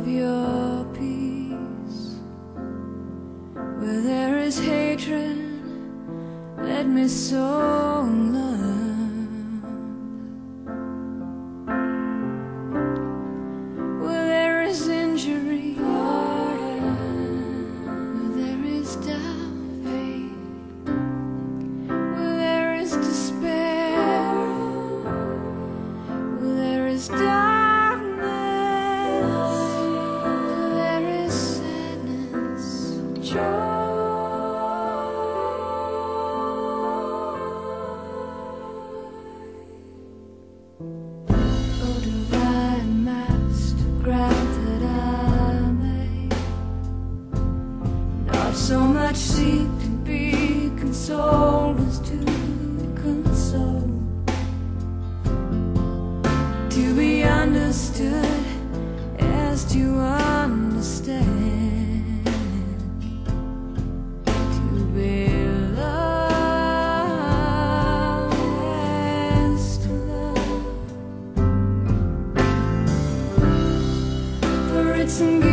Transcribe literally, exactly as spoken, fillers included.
of your peace. Where there is hatred, let me sow love. Where there is injury, where there is doubt, where there is despair, where there is darkness, where there is sadness, joy. So much seek to be consoled as to console, to be understood as to understand, to be loved as to love. For it's in